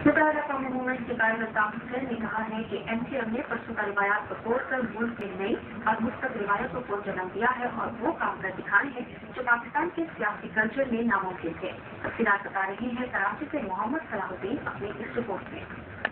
Movement के कार्यकर्ता हुसैन ने कहा है कि एमसीएम ने परसों रिवायात को तोड़कर मुल्क में नई और मुस्तक रिवायतों को जन्म दिया है और वो काम कर दिखाए हैं जो पाकिस्तान के सियासी कल्चर में नामुमकिन थे। तफसीलात बता रहे हैं कराची से मोहम्मद सलाहुद्दीन अपनी इस रिपोर्ट में।